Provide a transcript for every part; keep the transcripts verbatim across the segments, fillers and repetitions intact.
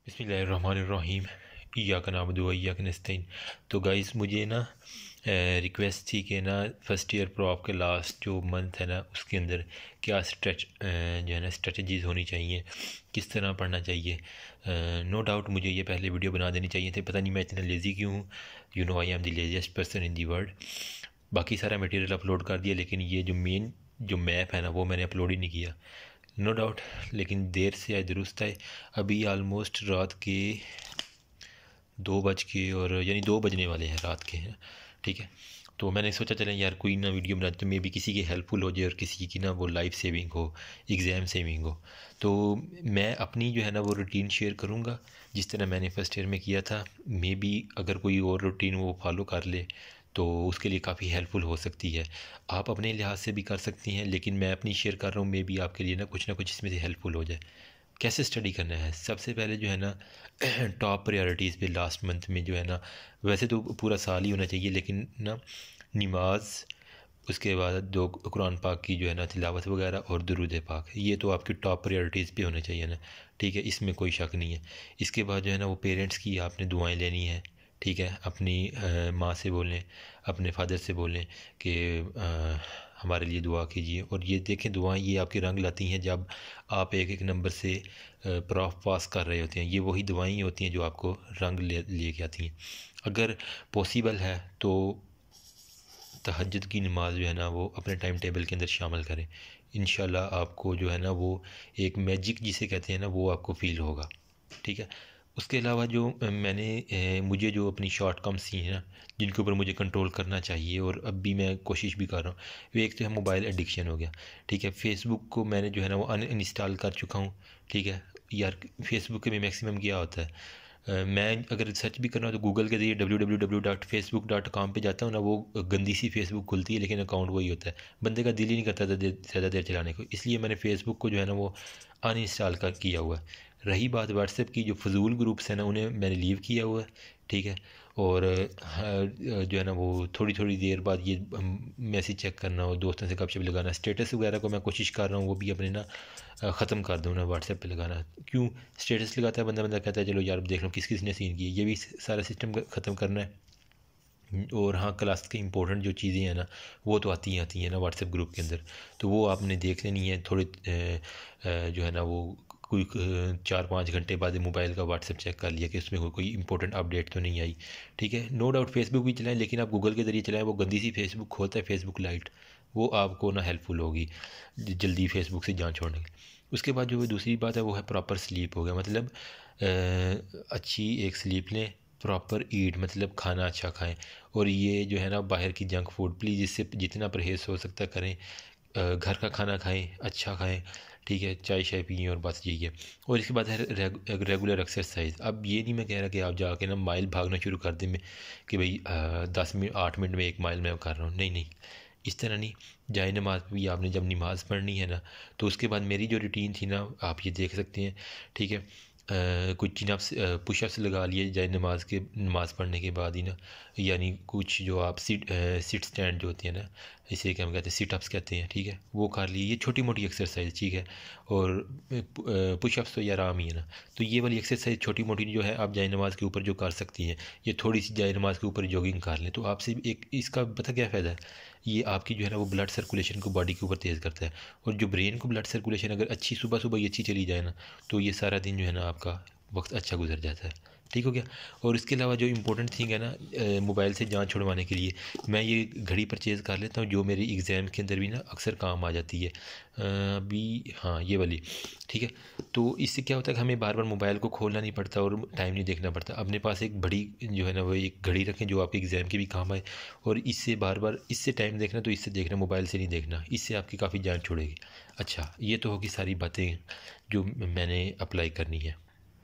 बिस्मिल्लाहिर्रहमानिर्रहीम इय्याक नअबुदु व इय्याक नस्तईन। तो गाइस मुझे ना रिक्वेस्ट थी कि ना फ़र्स्ट ईयर प्रॉप के लास्ट जो मंथ है ना उसके अंदर क्या स्ट्रेच जो है ना स्ट्रेटजीज़ होनी चाहिए, किस तरह पढ़ना चाहिए। नो डाउट मुझे ये पहले वीडियो बना देनी चाहिए थे, पता नहीं मैं इतना लेज़ी क्यों हूँ। You know I am the laziest person in the world. बाकी सारा मटेरियल अपलोड कर दिया, लेकिन ये जो मेन जो मैप है ना वो मैंने अपलोड ही नहीं किया। नो डाउट, लेकिन देर से आए दुरुस्त आए। अभी आलमोस्ट रात के दो बज के और यानी दो बजने वाले हैं रात के हैं, ठीक है। तो मैंने सोचा चलें यार कोई ना वीडियो बनाते तो मे भी किसी की हेल्पफुल हो जाए और किसी की ना वो लाइफ सेविंग हो, एग्ज़ाम सेविंग हो। तो मैं अपनी जो है ना वो रूटीन शेयर करूँगा जिस तरह मैंने फ़र्स्ट ईयर में किया था। मे बी अगर कोई और रूटीन वो फॉलो कर ले तो उसके लिए काफ़ी हेल्पफुल हो सकती है। आप अपने लिहाज से भी कर सकती हैं, लेकिन मैं अपनी शेयर कर रहा हूँ, मे बी आपके लिए ना कुछ ना कुछ इसमें से हेल्पफुल हो जाए। कैसे स्टडी करना है, सबसे पहले जो है ना टॉप प्रायोरिटीज़ पे लास्ट मंथ में जो है ना, वैसे तो पूरा साल ही होना चाहिए, लेकिन ना नमाज, उसके बाद दो कुरान पाक की जो है ना तिलावत वगैरह और दुरूद पाक, ये तो आपकी टॉप प्रायोरिटीज़ पे होने चाहिए ना, ठीक है, इसमें कोई शक नहीं है। इसके बाद जो है ना वो पेरेंट्स की आपने दुआएं लेनी है, ठीक है। अपनी माँ से बोलें, अपने फादर से बोलें कि हमारे लिए दुआ कीजिए। और ये देखें दुआएं ये आपके रंग लाती हैं जब आप एक एक नंबर से प्रॉफ पास कर रहे होते हैं। ये वही दुआएं होती हैं जो आपको रंग ले लेके आती हैं। अगर पॉसिबल है तो तहज्जुद की नमाज़ जो है ना वो अपने टाइम टेबल के अंदर शामिल करें। इंशाल्लाह आपको जो है ना वो एक मैजिक जिसे कहते हैं ना वो आपको फ़ील होगा, ठीक है। उसके अलावा जो मैंने ए, मुझे जो अपनी शॉर्ट कम्स थी ना जिनके ऊपर मुझे कंट्रोल करना चाहिए और अब भी मैं कोशिश भी कर रहा हूँ, वो एक तो है मोबाइल एडिक्शन हो गया, ठीक है। फ़ेसबुक को मैंने जो है ना वो अनइंस्टॉल कर चुका हूँ, ठीक है। यार फ़ेसबुक के में मैक्सिमम क्या होता है, Uh, मैं अगर सर्च भी कर रहा हूँ तो गूगल के ज़रिए W W W dot Facebook dot com पर जाता हूँ ना, वो गंदी सी फेसबुक खुलती है लेकिन अकाउंट वही होता है। बंदे का दिल ही नहीं करता था ज़्यादा देर चलाने को, इसलिए मैंने फ़ेसबुक को जो है ना वो अनइंस्टॉल कर किया हुआ है। रही बात व्हाट्सएप की, जो फजूल ग्रुप्स हैं ना उन्हें मैंने लीव किया हुआ है, ठीक है। और जो है ना वो थोड़ी थोड़ी देर बाद ये मैसेज चेक करना और दोस्तों से गपशप लगाना, स्टेटस वगैरह को मैं कोशिश कर रहा हूँ वो भी अपने ना ख़त्म कर दूँ ना व्हाट्सएप पे लगाना। क्यों स्टेटस लगाता है बंदा बंदा कहता है चलो यार देख लो किस किस ने सीन की, ये भी सारा सिस्टम ख़त्म करना है। और हाँ, क्लास की इंपॉर्टेंट जो चीज़ें हैं ना वो तो आती ही आती हैं ना व्हाट्सएप ग्रुप के अंदर, तो वो आपने देख लेनी है। थोड़े जो है ना वो कोई चार पाँच घंटे बाद मोबाइल का व्हाट्सएप चेक कर लिया कि उसमें कोई कोई इंपॉर्टेंट अपडेट तो नहीं आई, ठीक है। नो डाउट फेसबुक भी चलाएं, लेकिन आप गूगल के ज़रिए चलाएं। वो गंदी सी फेसबुक खोलता है फेसबुक लाइट, वो आपको ना हेल्पफुल होगी जल्दी फेसबुक से जान छोड़ने की। उसके बाद जो दूसरी बात है वो है प्रॉपर स्लीप हो गया, मतलब आ, अच्छी एक स्लीप लें, प्रॉपर ईट मतलब खाना अच्छा खाएं। और ये जो है ना बाहर की जंक फूड प्लीज़ इससे जितना परहेज़ हो सकता करें। घर का खाना खाएं, अच्छा खाएं, ठीक है, चाय शाय पिए और बस यही है। और इसके बाद है रेगुलर एक्सरसाइज। अब ये नहीं मैं कह रहा कि आप जाके ना माइल भागना शुरू कर दें, कि भाई दस मिनट आठ मिनट में एक माइल मैं कर रहा हूँ, नहीं नहीं, इस तरह नहीं। जाए नमाज भी आपने जब नमाज़ पढ़नी है ना, तो उसके बाद मेरी जो रूटीन थी ना आप ये देख सकते हैं, ठीक है। Uh, कुछ चिनअप्स पुशअप्स लगा लिए जाए नमाज के नमाज़ पढ़ने के बाद ही ना, यानी कुछ जो आप सिट सिट स्टैंड जो होती है ना, इसे क्या हम कहते हैं सिटअप्स कहते हैं, ठीक है, वो कर लिए। ये छोटी मोटी एक्सरसाइज, ठीक है। और पुशअप्स तो यार आम ही है ना, तो ये वाली एक्सरसाइज छोटी मोटी जो है आप जाए नमाज के ऊपर जो कर सकती हैं, ये थोड़ी सी जाए नमाज के ऊपर जॉगिंग कर लें तो आपसे एक इसका पता क्या फ़ायदा है, ये आपकी जो है ना वो ब्लड सर्कुलेशन को बॉडी के ऊपर तेज़ करता है। और जो ब्रेन को ब्लड सर्कुलेशन अगर अच्छी सुबह सुबह ये अच्छी चली जाए ना, तो ये सारा दिन जो है ना आपका वक्त अच्छा गुजर जाता है, ठीक हो गया। और इसके अलावा जो इम्पोर्टेंट थिंग है ना मोबाइल से जान छुड़वाने के लिए, मैं ये घड़ी परचेज़ कर लेता हूँ जो मेरी एग्ज़ाम के अंदर भी ना अक्सर काम आ जाती है अभी, हाँ ये वाली, ठीक है। तो इससे क्या होता है कि हमें बार बार मोबाइल को खोलना नहीं पड़ता और टाइम नहीं देखना पड़ता। अपने पास एक बड़ी जो है ना वो एक घड़ी रखें जो आपके एग्ज़ाम के भी काम आए, और इससे बार बार इससे टाइम देखना तो इससे देखना, मोबाइल से नहीं देखना, इससे आपकी काफ़ी जान छुड़ेगी। अच्छा, ये तो होगी सारी बातें जो मैंने अप्लाई करनी है।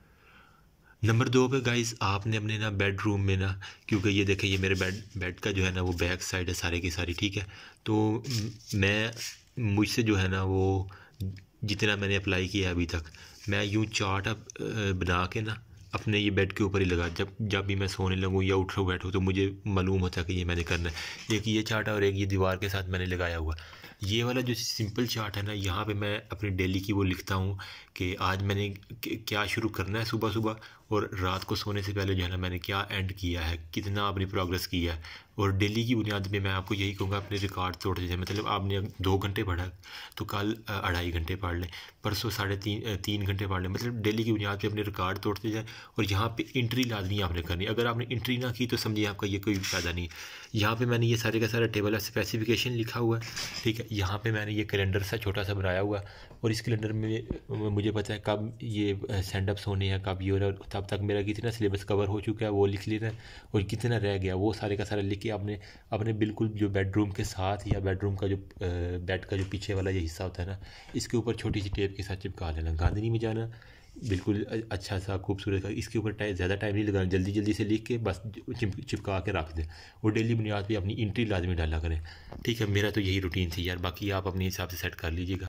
नंबर दो पे गाइस आपने अपने ना बेडरूम में ना, क्योंकि ये देखें ये मेरे बेड बेड का जो है ना वो बैक साइड है सारे की सारी, ठीक है। तो मैं मुझसे जो है ना वो जितना मैंने अप्लाई किया अभी तक, मैं यूँ चार्ट अब बना के ना अपने ये बेड के ऊपर ही लगा, जब जब भी मैं सोने लगूँ या उठूँ बैठूँ तो मुझे मालूम होता है कि ये मैंने करना है। एक ये चार्ट है और एक ये दीवार के साथ मैंने लगाया हुआ। ये वाला जो सिंपल चार्ट है ना, यहाँ पे मैं अपनी डेली की वो लिखता हूँ कि आज मैंने क्या शुरू करना है सुबह सुबह, और रात को सोने से पहले जो है ना मैंने क्या एंड किया है, कितना अपनी प्रोग्रेस किया है। और डेली की बुनियाद पे मैं आपको यही कहूँगा, अपने रिकॉर्ड तोड़ते जाए। मतलब आपने दो घंटे पढ़ा तो कल अढ़ाई घंटे पढ़ लें, परसों साढ़े तीन तीन घंटे पढ़ लें। मतलब डेली की बुनियाद पे अपने रिकॉर्ड तोड़ते जाए। और यहाँ पे एंट्री लाजमी आपने करनी। अगर आपने एंट्री ना की तो समझिए आपका ये कोई फ़ायदा नहीं। यहाँ पे मैंने ये सारे का सारा टेबल है, स्पेसिफिकेशन लिखा हुआ है, ठीक है। यहाँ पे मैंने ये कैलेंडर सा छोटा सा बनाया हुआ, और इस कैलेंडर में मुझे पता है कब ये सेंड अप्स होने हैं, कब ये हो रहा है, तब तक मेरा कितना सिलेबस कवर हो चुका है वो लिख लेना है, और कितना रह गया वो सारे का सारा लिख के आपने अपने बिल्कुल जो बेडरूम के साथ या बेडरूम का जो बेड का जो पीछे वाला ये हिस्सा होता है ना, इसके ऊपर छोटी सी टेप के साथ चिपका लेना। गांधी में जाना, बिल्कुल अच्छा सा खूबसूरत का, इसके ऊपर टाइम ज़्यादा टाइम नहीं लगाना, जल्दी जल्दी से लिख के बस चिप चिपका के रख दें। और डेली बुनियाद पे अपनी एंट्री लाजमी डाला करें, ठीक है। मेरा तो यही रूटीन थी यार, बाकी आप अपने हिसाब से सेट कर लीजिएगा।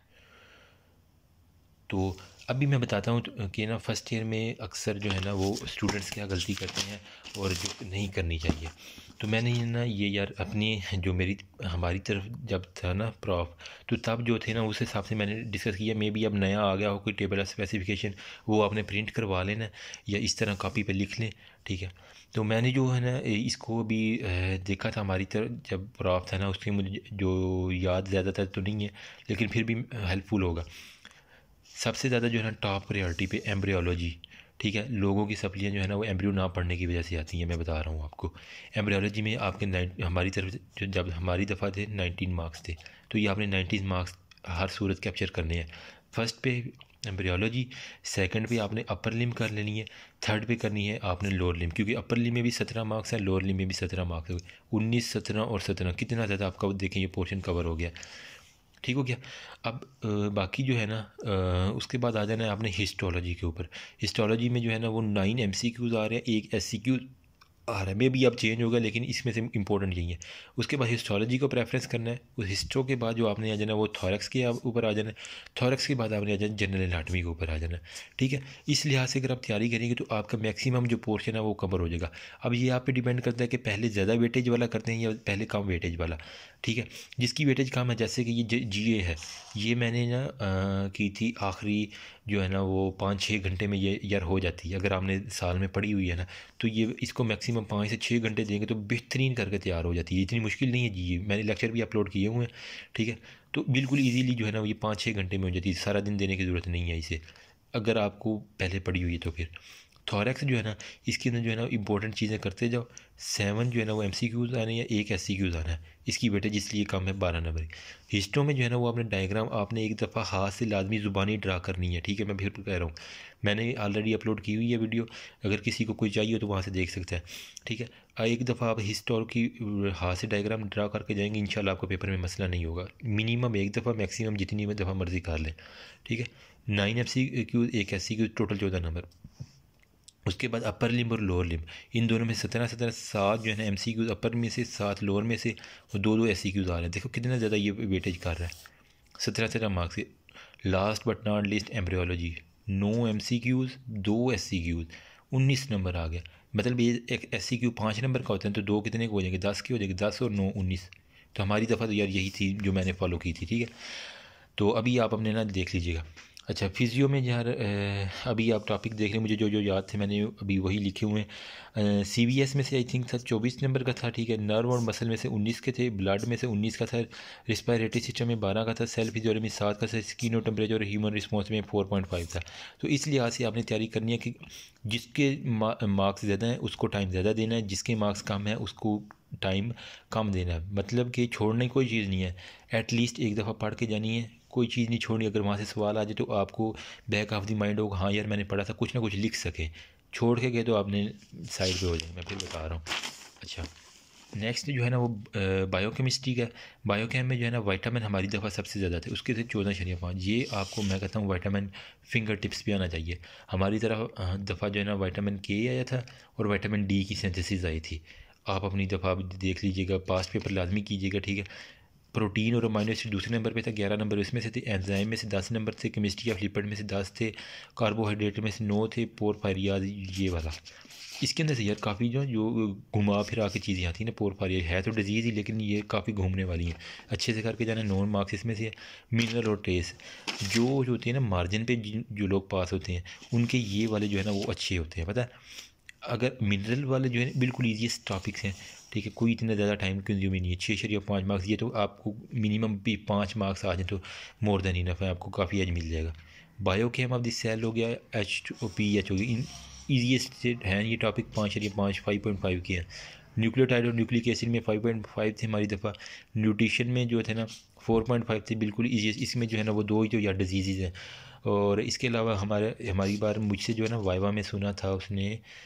तो अभी मैं बताता हूँ कि ना फ़र्स्ट ईयर में अक्सर जो है ना वो स्टूडेंट्स क्या गलती करते हैं और जो नहीं करनी चाहिए। तो मैंने ये ना ये यार अपनी जो मेरी हमारी तरफ जब था ना प्रॉफ, तो तब जो थे ना उस हिसाब से मैंने डिस्कस किया। मे बी अब नया आ गया हो कोई टेबल स्पेसिफिकेशन, वो आपने प्रिंट करवा लेना या इस तरह कॉपी पे लिख लें, ठीक है। तो मैंने जो है ना इसको भी देखा था हमारी तरफ जब प्रॉफ था ना, उसकी मुझे जो याद ज़्यादातर तो नहीं है लेकिन फिर भी हेल्पफुल होगा। सबसे ज़्यादा जो है ना टॉप प्रायोरिटी पे एम्ब्रियोलॉजी, ठीक है। लोगों की सप्लियाँ जो है ना वो एम्ब्रियो ना पढ़ने की वजह से आती हैं, मैं बता रहा हूँ आपको। एम्ब्रियोलॉजी में आपके नाइन हमारी तरफ जो जब हमारी दफ़ा थे नाइनटीन मार्क्स थे, तो ये आपने नाइनटीन मार्क्स हर सूरत कैप्चर करने हैं। फर्स्ट पे एम्ब्रियोलॉजी, सेकंड पे आपने अपर लिम कर लेनी है, थर्ड पे करनी है आपने लोअर लिम, क्योंकि अपर लिम में भी सत्रह मार्क्स हैं, लोअर लिम में भी सत्रह मार्क्स हो गए। उन्नीस सत्रह और सत्रह कितना ज़्यादा आपका देखें ये पोर्शन कवर हो गया, ठीक हो गया। अब बाकी जो है ना उसके बाद आ जाना है आपने हिस्टोलॉजी के ऊपर। हिस्टोलॉजी में जो है ना वो नाइन एम सी क्यूज़ आ रहे हैं, एक एस सी क्यू आ रहा है। मे भी अब चेंज होगा लेकिन इसमें से इंपॉर्टेंट यही है। उसके बाद हिस्टोलॉजी को प्रेफरेंस करना है। उस हिस्ट्रो के बाद जो आपने आ जाना है वो थॉरक्स के ऊपर आ जाना है। थॉरक्स के बाद आपने आ जाना जनरल एनाटमी के ऊपर आ जाना है, ठीक है। इस लिहाज से अगर आप तैयारी करेंगे तो आपका मैक्सिमम जो पोर्शन है वो कवर हो जाएगा। अब ये आप पे डिपेंड करता है कि पहले ज़्यादा वेटेज वाला करते हैं या पहले कम वेटेज वाला, ठीक है। जिसकी वेटेज कम है, जैसे कि ये जी ए है, ये मैंने ना की थी आखिरी जो है ना वो पाँच छः घंटे में ये यार हो जाती है। अगर आपने साल में पढ़ी हुई है ना तो ये इसको मैक्सिमम पाँच से छः घंटे देंगे तो बेहतरीन करके तैयार हो जाती है। इतनी मुश्किल नहीं है जी, ये मैंने लेक्चर भी अपलोड किए हुए हैं, ठीक है। तो बिल्कुल इजीली जो है ना ये पाँच छः घंटे में हो जाती है, सारा दिन देने की ज़रूरत नहीं है इसे, अगर आपको पहले पढ़ी हुई है तो। फिर थॉरैक्स जो है ना इसके अंदर जो है ना इंपॉर्टेंट चीज़ें करते जाओ। सेवन जो है ना वो एम सी क्यूज़ आने या एक एस सी क्यूज़ आना है, इसकी वेटेज इसलिए कम है बारह नंबर। हिस्ट्रो में जो है ना वो आपने डायग्राम आपने एक दफ़ा हाथ से लाजमी ज़ुबानी ड्रा करनी है, ठीक है। मैं फिर कह रहा हूँ, मैंने ऑलरेडी अपलोड की हुई है वीडियो, अगर किसी को कोई चाहिए हो तो वहाँ से देख सकता है, ठीक है। एक दफ़ा आप हिस्टोर की हाथ से डायग्राम ड्रा करके जाएंगे, इंशाल्लाह आपको पेपर में मसला नहीं होगा। मिनिमम एक दफ़ा, मैक्सिमम जितनी दफ़ा मर्ज़ी कर लें, ठीक है। नाइन एफ सी क्यूज़ एक एस सी क्यूज़, टोटल चौदह नंबर। उसके बाद अपर लिम और लोअर लिम, इन दोनों में सत्रह सत्रह सात जो है ना एम सी क्यूज़ अपर में से, सात लोअर में से, और दो दो एस सी क्यूज़ आ रहे हैं। देखो कितना ज़्यादा ये वेटेज कर रहा है, सत्रह सत्रह मार्क्स से। Last but not least embryology, नौ एम सी क्यूज़, दो एस सी क्यूज़, उन्नीस नंबर आ गया। मतलब ये एक एस सी क्यू पाँच नंबर का होता है तो दो कितने को हो जाएंगे, दस के हो जाएंगे, दस और नौ उन्नीस। तो हमारी दफ़ा तो यार यही थी जो मैंने फॉलो की थी, ठीक है। तो अभी आप अपने ना देख लीजिएगा। अच्छा, फिजियो में यार अभी आप टॉपिक देख रहे हैं, मुझे जो जो याद थे मैंने अभी वही लिखे हुए हैं। सी वी एस में से आई थिंक था चौबीस नंबर का था, ठीक है। नर्व और मसल में से उन्नीस के थे, ब्लड में से उन्नीस का था, रिस्पायरेटरी सिस्टम में बारह का था, सेल फिजियोलॉजी में सात का था, स्किन और टेम्परेचर और ह्यूमन रिस्पॉन्स में फोर पॉइंट फाइव था। तो इस लिहाज से आपने तैयारी करनी है कि जिसके मार्क्स ज़्यादा हैं उसको टाइम ज़्यादा देना है, जिसके मार्क्स कम है उसको टाइम कम देना है। मतलब कि छोड़ने की कोई चीज़ नहीं है, एटलीस्ट एक दफ़ा पढ़ के जानी है, कोई चीज़ नहीं छोड़नी। अगर वहाँ से सवाल आ जाए तो आपको बैक ऑफ द माइंड होगा, हाँ यार मैंने पढ़ा था, कुछ ना कुछ लिख सके। छोड़ के गए तो आपने साइड पे हो जाए, मैं फिर बता रहा हूँ। अच्छा, नेक्स्ट जो है ना वो बायोकेमिस्ट्री का। बायोकेम में जो है ना विटामिन हमारी दफ़ा सबसे ज़्यादा थे, उसके थे चौदह शरिया पाँच। ये आपको मैं कहता हूँ विटामिन फिंगर टिप्स पे आना चाहिए। हमारी तरफ दफ़ा जो है ना विटामिन के आया था और विटामिन डी की सिंथेसिस आई थी। आप अपनी दफ़ा देख लीजिएगा, पास्ट पेपर लाजमी कीजिएगा, ठीक है। प्रोटीन और अमाइनो एसिड दूसरे नंबर पे था, ग्यारह नंबर इसमें से थे, एंजाइम में से दस नंबर थे, केमिस्ट्री ऑफ लिपिड में से दस थे, कार्बोहाइड्रेट में से नौ थे, पोरफायरियाज ये वाला। इसके अंदर से यार काफ़ी जो जो घुमा फिरा के चीज़ें आती हैं ना, पोरफायरिया है तो डिजीज़ ही, लेकिन ये काफ़ी घूमने वाली हैं, अच्छे से करके जाना। नॉन मार्क्स इसमें से मिनरल और ट्रेस जो जो होती है ना मार्जिन पे जो लोग पास होते हैं उनके ये वाले जो है ना वो अच्छे होते हैं, पता है। अगर मिनरल वाले जो है बिल्कुल ईजीएस्ट टॉपिक्स हैं, ठीक है, कोई इतना ज़्यादा टाइम कंज्यूमिंग नहीं है, छः छः या पाँच मार्क्स, ये तो आपको मिनिमम भी पाँच मार्क्स आ जाए तो मोर देन इनफ है, आपको काफ़ी एज मिल जाएगा। Biochem of the cell हो गया, एच ओ पी एच हो गया, इन ईजीएस्ट हैं ये टॉपिक, पाँच या पाँच फाइव पॉइंट फाइव के हैं। न्यूक्लियोटाइड और न्यूक्लिक एसिड में फाइव पॉइंट फाइव थे हमारी दफ़ा, न्यूट्रिशन में जो थे ना फोर पॉइंट फाइव थे, बिल्कुल ईजीएस्ट। इसमें जो है ना वो दो ही जो यार डिजीज़ हैं। और इसके अलावा हमारे हमारी बार मुझसे जो है ना वाइवा में सुना था उसने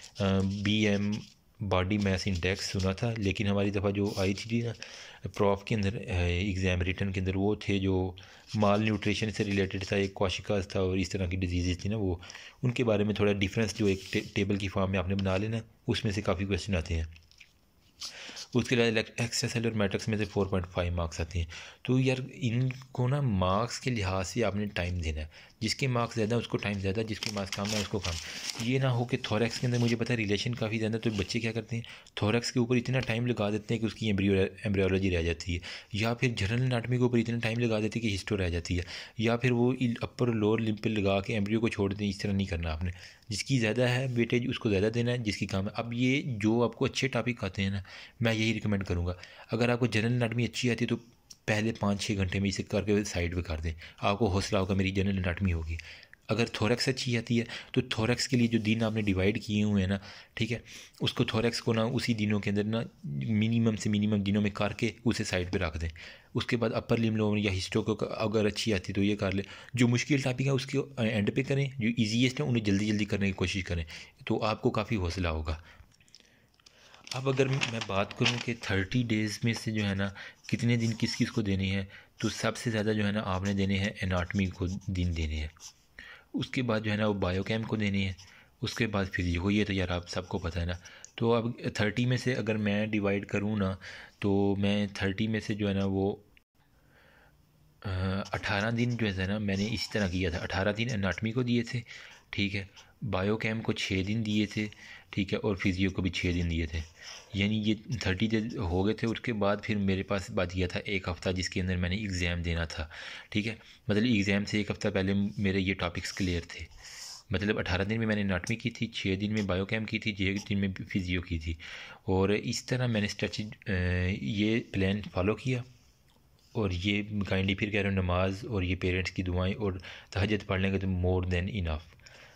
B M body mass index सुना था, लेकिन हमारी दफ़ा जो आई थी ना प्रॉफ के अंदर एग्ज़ाम रिटर्न के अंदर वो थे जो माल न्यूट्रिशन से रिलेटेड था, एक क्वाशिकाज था और इस तरह की डिजीज़ थी ना, वो उनके बारे में थोड़ा डिफरेंस जो एक टे, टेबल की फॉर्म में आपने बना लेना, उसमें से काफ़ी क्वेश्चन आते हैं। उसके अलावा एक्स्ट्रा और मैट्रिक्स में से फोर पॉइंट फाइव मार्क्स आते हैं। तो यार इनको ना मार्क्स के लिहाज से आपने टाइम देना है, जिसके मार्क्स ज़्यादा उसको टाइम ज़्यादा, जिसके मार्क्स कम है उसको कम। ये ना हो कि थोरैक्स के अंदर मुझे पता है रिलेशन काफ़ी ज़्यादा, तो बच्चे क्या करते हैं थोरैक्स के ऊपर इतना टाइम लगा देते हैं कि उसकी एम्ब्रियोलॉजी रह जाती है, या फिर जनरल एनाटॉमी के ऊपर इतना टाइम लगा देते हैं कि हिस्टो रह जाती है, या फिर वो अपर लोअर लिम्ब पे लगा के एम्ब्रियो को छोड़ दें। इस तरह नहीं करना आपने, जिसकी ज़्यादा है वेटेज उसको ज़्यादा देना है, जिसकी कम है। अब ये जो आपको अच्छे टॉपिक आते हैं ना, मैं यही रिकमेंड करूँगा, अगर आपको जनरल एनाटॉमी अच्छी आती है तो पहले पाँच छः घंटे में इसे करके साइड पे कर दें, आपको हौसला होगा मेरी जनरल एनाटॉमी होगी। अगर थोरैक्स अच्छी आती है तो थोरैक्स के लिए जो दिन आपने डिवाइड किए हुए हैं ना, ठीक है, उसको थोरैक्स को ना उसी दिनों के अंदर ना मिनिमम से मिनिमम दिनों में करके उसे साइड पे रख दें। उसके बाद अपर लिम्ब लोअर या हिस्टो को अगर अच्छी आती है तो ये कर ले, जो मुश्किल टॉपिक है उसके एंड पे करें, जो ईजीएस्ट है उन्हें जल्दी जल्दी करने की कोशिश करें, तो आपको काफ़ी हौसला होगा। अब अगर मैं बात करूं कि थर्टी डेज़ में से जो है ना कितने दिन किस किस को देने हैं, तो सबसे ज़्यादा जो है ना आपने देने हैं एनाटॉमी को दिन देने हैं, उसके बाद जो है ना वो बायोकेम को देने हैं, उसके बाद फिजियो को, ये तो यार आप सबको पता है ना। तो अब थर्टी में से अगर मैं डिवाइड करूँ ना, तो मैं थर्टी में से जो है ना वो अठारह दिन जो है ना मैंने इस तरह किया था, अठारह दिन एनाटॉमी को दिए थे, ठीक है, बायोकेम को छः दिन दिए थे, ठीक है, और फिजियो को भी छः दिन दिए थे, यानी ये थर्टी डेज हो गए थे। उसके बाद फिर मेरे पास बच गया था एक हफ़्ता, जिसके अंदर मैंने एग्ज़ाम देना था, ठीक है, मतलब एग्ज़ाम से एक हफ़्ता पहले मेरे ये टॉपिक्स क्लियर थे। मतलब अठारह दिन में मैंने एनाटॉमी की थी, छः दिन में बायोकेम की थी, छः दिन में फिजियो की थी, और इस तरह मैंने स्ट्रेचिंग ये प्लान फॉलो किया। और ये काइंडली फिर कह रहा हूँ, नमाज और ये पेरेंट्स की दुआएं और तहज्जुद पढ़ लेंगे तो मोर देन इनफ,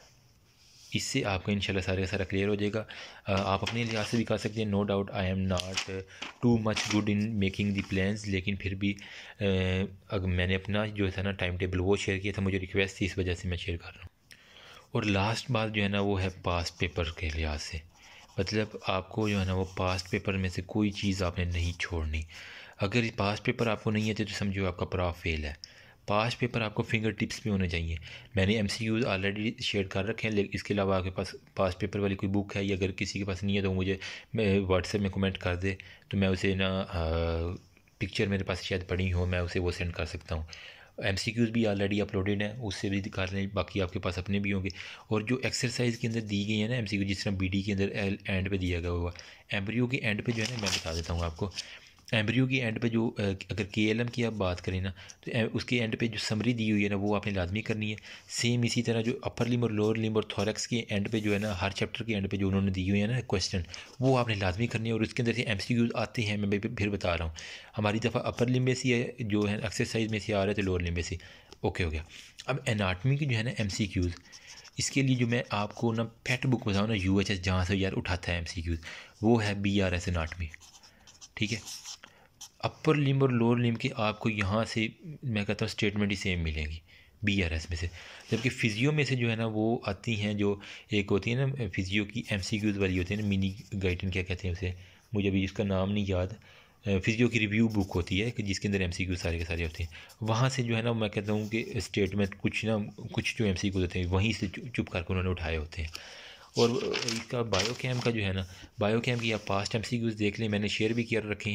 इससे आपका इंशाल्लाह सारे का सारा क्लियर हो जाएगा। आप अपने लिहाज से भी कर सकते हैं, no doubt I am not too much good in making the plans, लेकिन फिर भी अगर मैंने अपना जो था ना टाइम टेबल वो शेयर किया था, मुझे रिक्वेस्ट थी, इस वजह से मैं शेयर कर रहा हूँ। और लास्ट बात जो है ना वो है पास्ट पेपर के लिहाज से, मतलब आपको जो है ना वो पास्ट पेपर में से कोई चीज़ आपने नहीं छोड़नी। अगर पास्ट पेपर आपको नहीं आते तो समझो आपका पूरा फेल है। पास्ट पेपर आपको फिंगर टिप्स पे होने चाहिए। मैंने एमसीक्यूज ऑलरेडी शेयर कर रखे हैं, लेकिन इसके अलावा आपके पास पास्ट पेपर वाली कोई बुक है, या अगर किसी के पास नहीं है तो मुझे व्हाट्सएप में कमेंट कर दे, तो मैं उसे ना पिक्चर मेरे पास शायद पड़ी हो, मैं उसे वो सेंड कर सकता हूँ। एमसीक्यूज़ भी ऑलरेडी अपलोडेड हैं, उससे भी कर लें, बाकी आपके पास अपने भी होंगे। और जो एक्सरसाइज के अंदर दी गई है ना एमसीक्यू, जिस तरह बीडी के अंदर एंड पे दिया गया हुआ, एम्ब्रियो के एंड पे जो है ना मैं बता देता हूँ आपको, एम्ब्रियो की एंड पे जो अगर के एल एम की आप बात करें ना, तो उसके एंड पे जो समरी दी हुई है ना वो आपने लाजमी करनी है। सेम इसी तरह जो अपर लिम्ब और लोअर लिम्ब और थोरैक्स के एंड पे जो है ना हर चैप्टर के एंड पे जो उन्होंने दी हुई है ना क्वेश्चन, वो आपने लाजमी करनी है। और उसके अंदर से एम सी क्यूज़ आते हैं, मैं फिर बता रहा हूँ, हमारी दफ़ा अपर लिम्ब में से है जो है एक्सरसाइज में से आ रहे थे, लोअर लिम्ब में से ओके हो गया। अब एनाटॉमी की जो है ना एम सी क्यूज़, इसके लिए जो मैं आपको ना पेट बुक बताऊँ ना, यू एच एस जहाँ से यार उठाता है एम सी क्यूज़, वो है बी आर एस एनाटॉमी, ठीक है। अपर लिम्ब और लोअर लिम्ब के आपको यहाँ से मैं कहता हूँ स्टेटमेंट ही सेम मिलेंगी बी आर एस में से। जबकि फ़िज़ियो में से जो है ना वो आती हैं, जो एक होती है ना फ़िज़ियो की एम सी क्यूज़ वाली होती है ना, मिनी गाइडन क्या कहते हैं उसे, मुझे अभी इसका नाम नहीं याद, फ़िज़ियो की रिव्यू बुक होती है कि जिसके अंदर एम सी क्यूज़ सारे के सारे होते हैं। वहाँ से जो है ना मैं कहता हूँ कि स्टेटमेंट कुछ ना कुछ जो एम सी क्यूज़ होते हैं वहीं से चुप करके उन्होंने उठाए होते हैं। और इसका बायोकेम का जो है ना, बायोकेम की आप पास्ट एम सी क्यूज़ देख लें, मैंने शेयर भी कर रखे हैं,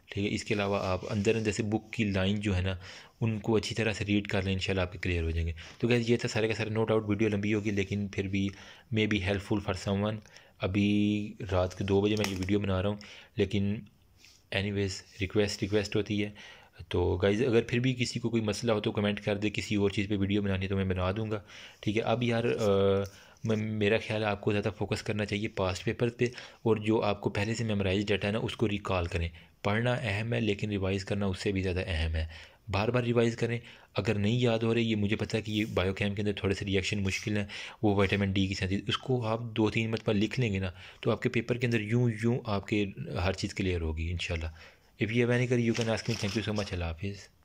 ठीक है। इसके अलावा आप अंदर जैसे बुक की लाइन जो है ना उनको अच्छी तरह से रीड कर लें, इंशाल्लाह आपके क्लियर हो जाएंगे। तो गैस ये था सारे का सारा, नो डाउट वीडियो लंबी होगी लेकिन फिर भी may be helpful for someone. अभी रात के दो बजे मैं ये वीडियो बना रहा हूँ, लेकिन एनीवेज रिक्वेस्ट रिक्वेस्ट होती है। तो गाइज़ अगर फिर भी किसी को कोई मसला हो तो कमेंट कर दे, किसी और चीज़ पे वीडियो बनानी है तो मैं बना दूंगा, ठीक है। अब यार आ, मैं मेरा ख्याल है आपको ज़्यादा फोकस करना चाहिए पास्ट पेपर पे, और जो आपको पहले से मेमोराइज डाटा है ना उसको रिकॉल करें। पढ़ना अहम है लेकिन रिवाइज़ करना उससे भी ज़्यादा अहम है। बार बार रिवाइज़ करें। अगर नहीं याद हो रही, ये मुझे पता है कि ये बायोकेम के अंदर थोड़े से रिएक्शन मुश्किल है, वो विटामिन डी की साथ उसको आप दो तीन मरतबा लिख लेंगे ना तो आपके पेपर के अंदर यूं यूं आपके हर चीज़ क्लियर होगी इंशाल्लाह। If you have any query you can ask me. Thank you so much. Allah हाफिज़।